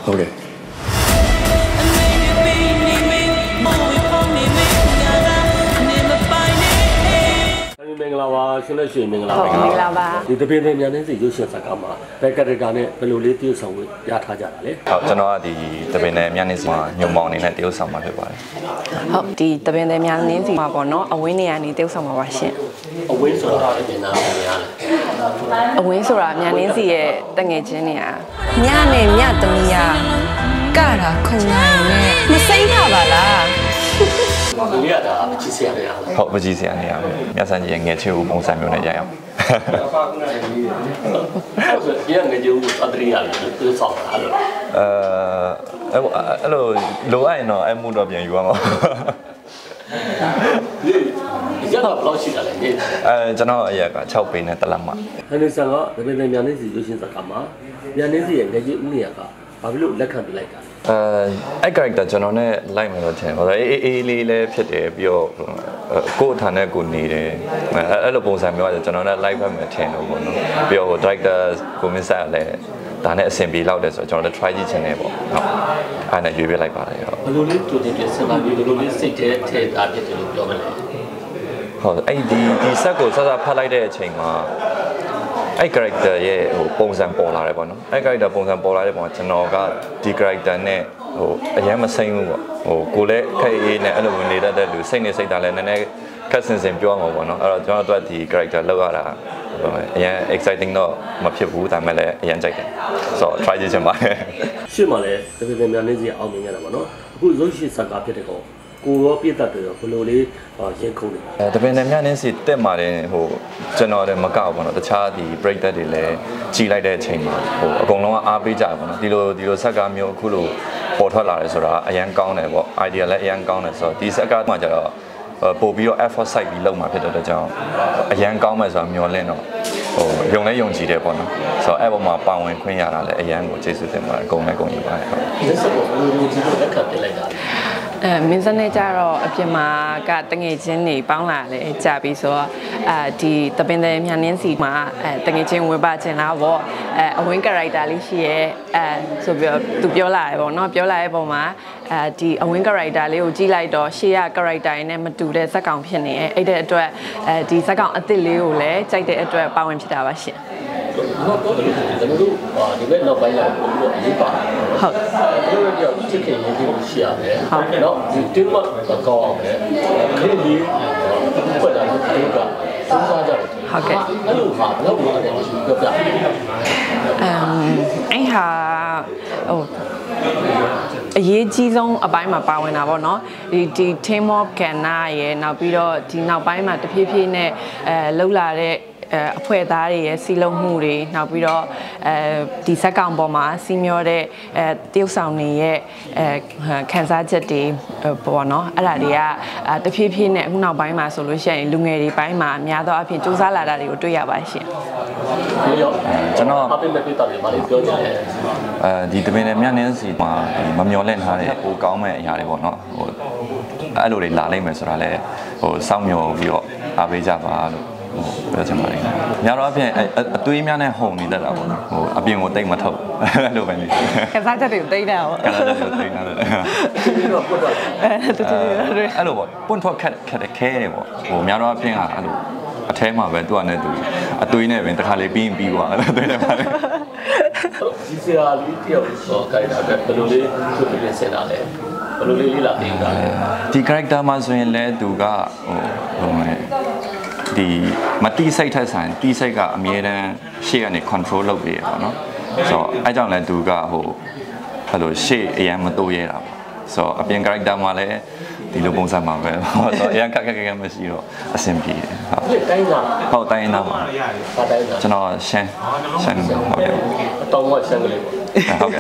ဟုတ်ကဲ့မင်္ဂလာပါရှင်လက်ရှင်မင်္ဂလာပါမင်္ဂလာပါဒီတပင်းတဲ့မြန်နေစီရုပ်ရှင်ဇာတ်ကားမှာဘက်ကရတာနဲ့ဘယ်လိုလေးတရုပ်ဆောင်ကိုရထားကြတာလဲဟုတ်ကျွန်တော်ကဒီတပင်းတဲ့မြန်နေစီမှာညုံမောင်အနေနဲ့တရုပ်ဆောင်မှာဖြစ်ပါတယ်ဟုတ်ဒီတပင်းတဲ့မြန်နေစီမှာပေါ့နော်အဝင်းနေရာနေတရုပ်ဆောင်မှာပါရှင်အဝင်းဆိုတာအပြင်သားကိုများလဲအဝင်းဆိုတာမြန်နေစီရဲ့တငယ်ချင်းနေရာညနဲ့ညသမီးရကတာခုံနိုင်နဲ့မစိမ့်တာပါလားဒီရတာပကြီးစရာနေရလားဟုတ်ပကြီးစရာနေရမယ်မြတ်ဆန်းကြီးရဲ့ငယ်ချစ်ဦးပုံစံမျိုးနဲ့ရအောင်ဒီငယ်ချစ်ဦးအတရီရတယ်သူဆောင်တာအဲ့လိုအဲ့လိုလိုအပ်ရင်တော့အမှုတော့ပြန်ယူရမှာဒီကတော့ဘယ်လောက်ရှိတာလဲကျွန်တော်အရက်က6ပေနဲ့တလက်မှာဟန်နီဆန်ကဒါပေမဲ့မြန်နေစီရုပ်ရှင်ဇာတ်ကားမှာမြန်နေစီရဲ့ငယ်ချစ်ဦးနေရာကဘာဖြစ်လို့လက်ခံပြလိုက်တာအဲ့ character ကျွန်တော်နဲ့ like မယ်လို့ထင်ပါတော့အေးလေးလည်းဖြစ်တယ်ပြီးတော့ကိုယ့်အထာနဲ့ကိုနေတယ်အဲ့လိုပုံစံမျိုးကကျွန်တော်နဲ့ like ဖက်မယ်ထင်လို့ပေါ့နော်ပြီးတော့ director ကိုမင်းဆက်လည်းဒါနဲ့အဆင်ပြေလောက်တယ်ဆိုတော့ကျွန်တော်လည်း try ကြည့်ချင်တယ်ပေါ့ဟုတ်အဲ့နဲ့ရွေးပြလိုက်ပါတယ်ဟုတ်ဘယ်လိုလေးတူတင်ပြစပါပြီးဘယ်လိုလေးစိတ်ထဲထည့်ထားဖြစ်တယ်လို့ပြောမလဲဟုတ်အဲ့ဒီဆက်ကိုစဖတ်လိုက်တဲ့အချိန်မှာအဲ့ character ရဲ့ဟိုပုံစံပေါ်လာတယ်ပေါ့နော်အဲ့ character ပုံစံပေါ်လာတဲ့ပုံကကျွန်တော်ကဒီ character နဲ့ဟိုအရင်မဆိုင်ဘူးပေါ့ဟိုကိုလည်းခက်အေးနဲ့အဲ့လိုဝင်နေတတ်တဲ့လူစိတ်နဲ့စိတ်တာလည်းနည်းနည်းခက်စင်ပြောမှာပေါ့နော်အဲ့တော့ကျွန်တော်တို့ကဒီ character လောက်ရတာအရင် exciting တော့မဖြစ်ဘူးဒါပေမဲ့လည်းအရင်ကြိုက်တယ်ဆိုတော့ try ကြည့်ချင်ပါတယ်ရှင်းပါလေတပည့်ပြန်နေစီအောင်မြင်ရတာပေါ့နော်အခုရုပ်ရှင်ဇာတ်ကားဖြစ်တဲ့ကောကိုရောပြည့်တတ်တယ်ဘယ်လိုလေးရင်ခုန်နေတပင်နဲ့မြနေစီတက်ပါတယ်ဟိုကျွန်တော်လည်းမကောက်ဘူးเนาะတခြားဒီ break တွေလည်းကြီးလိုက်တဲ့အချိန်မှာဟိုအကုန်လုံးကအားပေးကြတယ်ပေါ့နော်ဒီလိုဆက်ကားမျိုးအခုလိုပေါ်ထွက်လာတယ်ဆိုတာအရန်ကောင်းတယ်ပေါ့ idea လည်းအရန်ကောင်းတယ်ဆိုတော့ဒီဆက်ကားမှာကျတော့ပို့ပြီးတော့ effort site ပြီးလုပ်မှာဖြစ်တဲ့ကြောင့်အရန်ကောင်းမယ်ဆိုတာမျှော်လင့်တော့ဟိုယုံလဲယုံကြည်တယ်ပေါ့နော်ဆိုတော့အဲ့ပေါ်မှာပါဝင်ခွင့်ရတာလည်းအရန်ကိုကျေးဇူးတင်ပါတယ်အကုန်လည်းကုန်ယူပါတယ်ဟုတ်ဒီဆက်ကိုဘယ်လိုဒီလိုလက်ခံပြလိုက်တာမင်းစနဲ့ကြတော့အပြင်မှာကတငယ်ချင်းတွေပေါင်းလာလဲကြာပြီဆိုတော့ဒီတပင်တဲ့မြန်နှင်းစီမှာတငယ်ချင်းဝင်ပါချင်လားပေါ့အဝင်း character လေးရှိရဲဆိုပြီးသူပြောလာတယ်ပေါ့နော်ပြောလာတဲ့ပုံမှာဒီအဝင်း character လေးကိုကြည့်လိုက်တော့ရှေ့ရ character ရင်းနဲ့မတူတဲ့ဇက်ကောင်ဖြစ်နေရဲ့အဲ့တဲ့အတွက်ဒီဇက်ကောင်အသစ်လေးကိုလည်းကြိုက်တဲ့အတွက်ပါဝင်ဖြစ်တာပါရှင်ဟုတ်တော့ကျွန်တော်တို့ဒီဘက်နောက်ပိုင်းရောက်ပြီးတော့အရေးပါတယ်ဟုတ်ကျွန်တော်တို့ချစ်ခင်ရင်းပြီးရှိရတယ်ဟုတ်เนาะဒီတင်းမကောင်းအောင်လေခရီးလေးဖွက်လာတဲ့ဒီကသုံးစားကြတယ်ဟုတ်ကဲ့အဲ့လိုဟာဘယ်လိုလုပ်ရလဲပြောပြအဲ့ဟာဟိုအရေးကြီးဆုံးအပိုင်းမှာပါဝင်တာပေါ့နော်ဒီ team of Ghana ရဲ့နောက်ပြီးတော့ဒီနောက်ပိုင်းမှာတဖြည်းဖြည်းနဲ့လှုပ်လာတဲ့အဖွဲ့သားတွေရဲ့စီလုံးမှုတွေနောက်ပြီးတော့ဒီဇက်ကောင်ပေါ်မှာစီမျောတဲ့တရုတ်ဆောင်တွေရဲ့ခန်းစားချက်တွေပေါ့နော်အဲ့ဒါတွေကတဖြည်းဖြည်းနဲ့အခုနောက်ပိုင်းမှာဆိုလို့ရှိရင်လူငယ်တွေပိုင်းမှာအများသောအားဖြင့်စူးစမ်းလာတာတွေကိုတွေ့ရပါရှင်ကျွန်တော်အပြင်မဲ့ပြတာတွေမလေးပြောကြတယ်ဒီတပင်နဲ့မြတ်နင်းစီမှာမမျောလင့်ထားတဲ့ပိုကောင်းမဲ့အရာတွေပေါ့နော်ဟိုအဲ့လိုတွေလာလိမ့်မယ်ဆိုတာလဲဟိုစောင့်မျှော်ပြီးတော့အားပေးကြပါလို့ပြောချင်ပါတယ်။ညတော့အပြင်အသွေးများနဲ့ဟုန်နေတတ်တာပေါ့နော်။ဟိုအပြင်ကိုတိတ်မထုတ်အဲ့လိုပဲနေ။ကစားချက်တွေကိုတိတ်နေတာပေါ့။ကစားချက်တွေကိုတိတ်နေတာ။ဒီလိုပွတ်တော့အဲ့လိုပေါ့ပွန့်ထွက်ခက်ခဲတယ်ပေါ့။ဟိုညတော့အပြင်ကအဲ့လိုအထဲမှာပဲသူ့အနေနဲ့သူအသွေးနဲ့ပဲတစ်ခါလေးပြီးရင်ပြီးသွားအဲ့လိုသွေးနဲ့ပါလေ။ဒီစရာလေးတယောက်ဆိုခိုင်းတာပဲဘယ်လိုလေးသူပြင်ဆင်တာလဲ။ဘယ်လိုလေးလာပြင်တာလဲ။ဒီ character မှာဆိုရင်လည်းသူကဟိုဒီမတိစိတ်ထက်ဆိုင်တိစိတ်ကအမြဲတမ်းရှေ့ကနေ control လုပ်ပေးရပါတော့ဆိုတော့အဲကြောင့်လည်းသူကဟိုအဲ့လိုရှေ့အရင်မတိုးရဲတာပေါ့ဆိုတော့အပြင် character မှာလည်းဒီလိုပုံစံမှာပဲဆိုတော့အရင်ခက်မရှိတော့အဆင်ပြေတယ်ဟုတ်တိုင်းသားဟုတ်တိုင်းသားပါတိုင်းသားကျွန်တော်ရှမ်းဟုတ်တယ်အတောင်ကရှမ်းကလေးပေါ့ဟုတ်ကဲ့